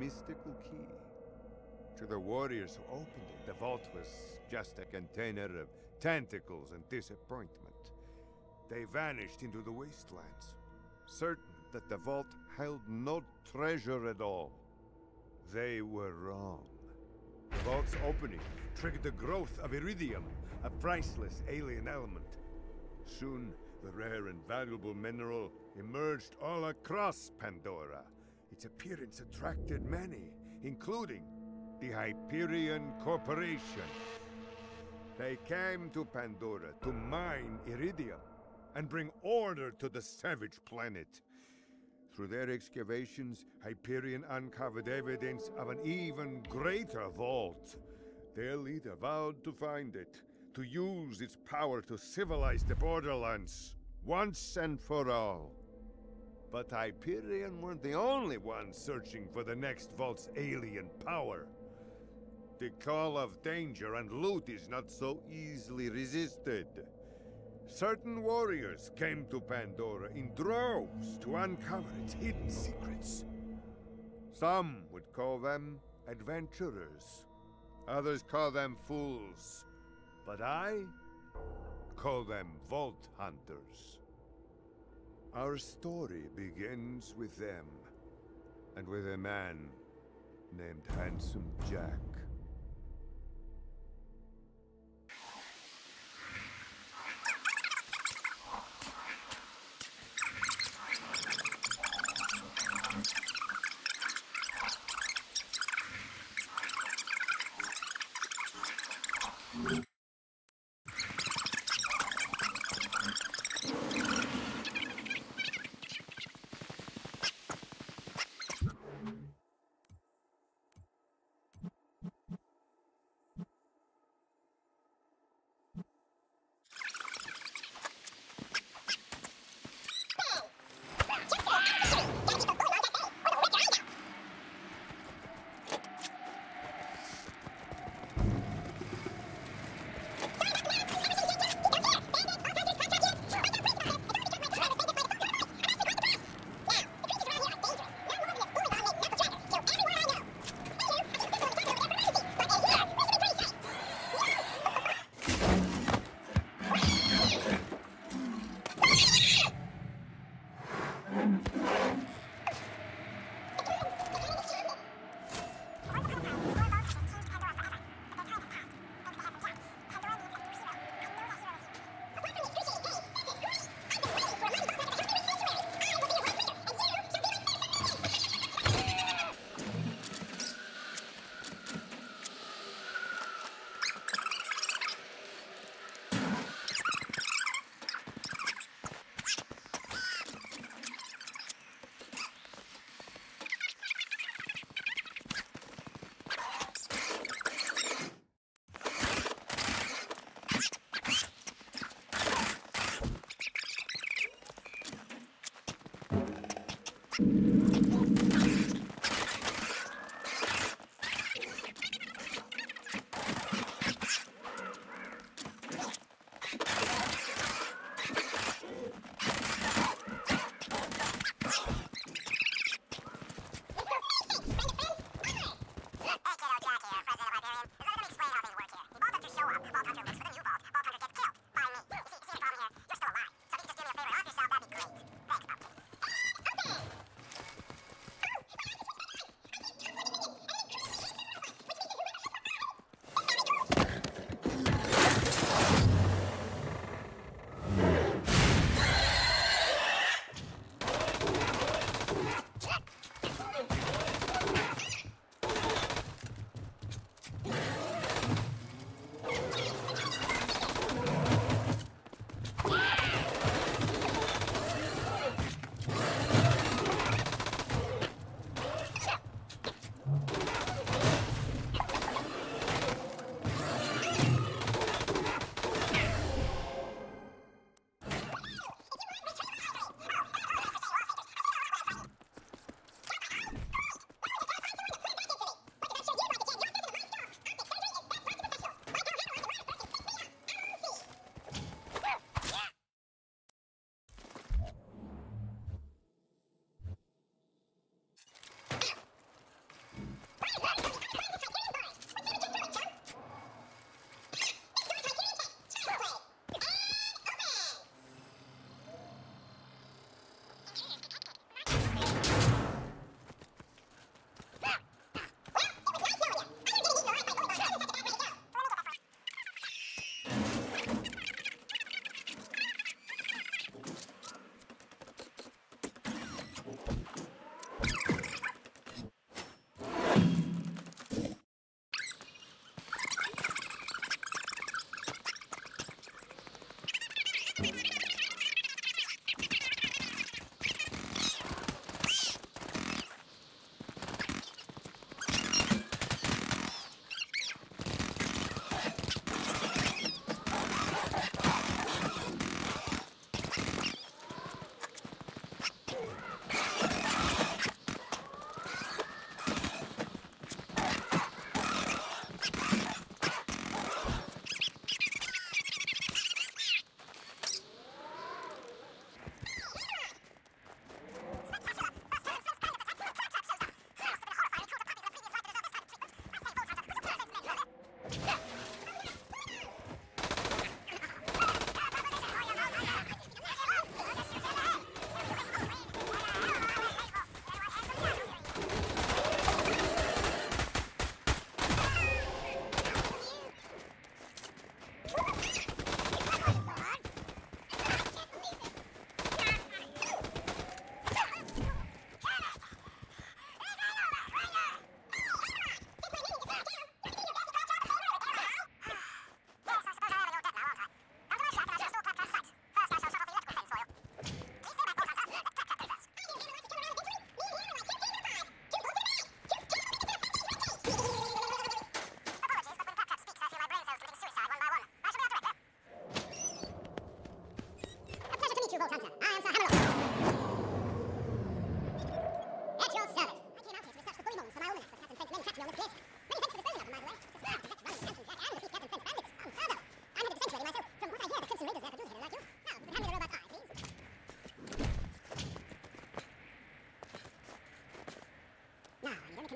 mystical key. To the warriors who opened it, the vault was just a container of tentacles and disappointment. They vanished into the wastelands, certain that the vault held no treasure at all. They were wrong. The vault's opening triggered the growth of iridium, a priceless alien element. Soon, the rare and valuable mineral emerged all across Pandora. Its appearance attracted many, including the Hyperion Corporation. They came to Pandora to mine iridium and bring order to the savage planet. Through their excavations, Hyperion uncovered evidence of an even greater vault. Their leader vowed to find it, to use its power to civilize the Borderlands, once and for all. But Hyperion weren't the only ones searching for the next vault's alien power. The call of danger and loot is not so easily resisted. Certain warriors came to Pandora in droves to uncover its hidden secrets. Some would call them adventurers. Others call them fools. But I call them Vault Hunters. Our story begins with them, and with a man named Handsome Jack.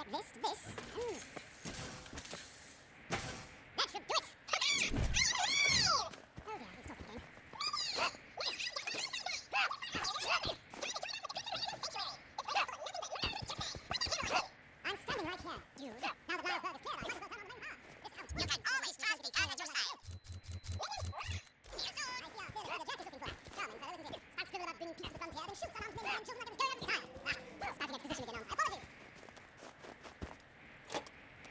like this to this. That should do it! Oh yeah, he's talking again. I'm standing right here, dude. Now that Miles Berg is clear, I might as well turn on the main power. This counts. You can always trust the other side. I see our fearless leader Jack is looking for us. Charming fellow, isn't he? Spike's driven about bringing peace to the frontier, then shoots unarmed men and children like it's going out of style. Ah, starting at position again now. Apologies!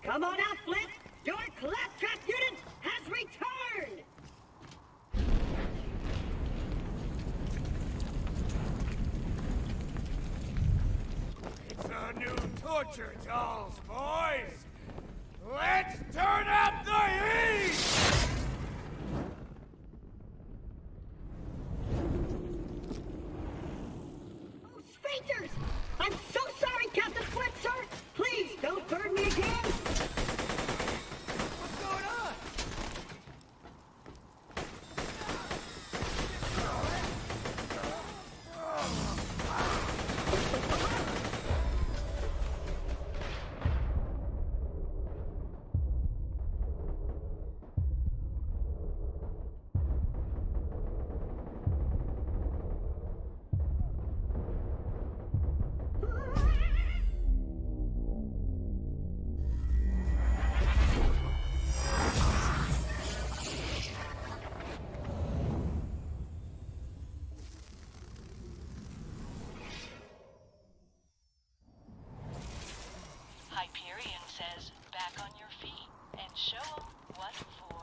Come on out, Flint! Your claptrap unit has returned! It's a new torture dolls, boys! Let's turn up the heat! Oh, Sphincters! I'm so sorry, Captain Flint, sir! Please, don't burn me again! What's going on? Hyperion says, back on your feet, and show 'em what for.